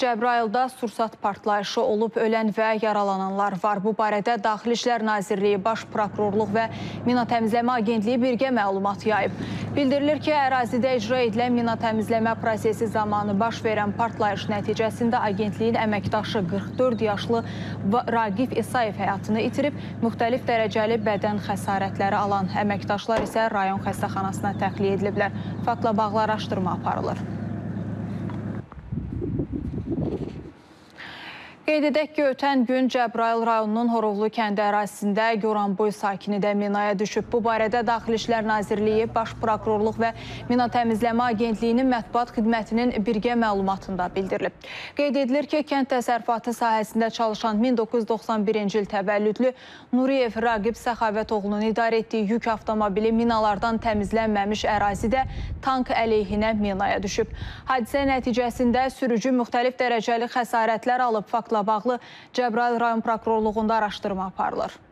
Cəbrayılda sursat partlayışı olub, ölən və yaralananlar var. Bu barədə Daxili İşlər Nazirliyi, Baş Prokurorluq və Mina Təmizləmə Agentliyi birgə məlumat yayıb. Bildirilir ki, ərazidə icra edilən mina təmizləmə prosesi zamanı baş verən partlayış nəticəsində agentliyin əməkdaşı 44 yaşlı Raqif İsayev həyatını itirib, müxtəlif dərəcəli bədən xəsarətləri alan əməkdaşlar isə rayon xəstəxanasına təxliyə ediliblər. Faktla bağlı araşdırma aparılır. Qeyd edək ki, ötən gün Cəbrayıl rayonunun Horovlu kəndi ərazisində Goranboy sakini də minaya düşüb. Bu barədə Daxili İşlər Nazirliyi, Baş Prokurorluq və Mina Təmizləmə Agentliyinin mətbuat xidmətinin birgə məlumatında bildirilib. Qeyd edilir ki, kənd təsərrüfatı sahəsində çalışan 1991-ci il təvəllüdlü Nuriyev Raqib Səxavətoğlunun idarə etdiyi yük avtomobili minalardan təmizlənməmiş ərazidə tank əleyhinə minaya düşüb. Hadisə nəticəsində sürücü müxtəlif dərəcəli xəsarətlər alıb. Faktla bağlı Cəbrayıl rayon prokurorluğunda araşdırma aparılır.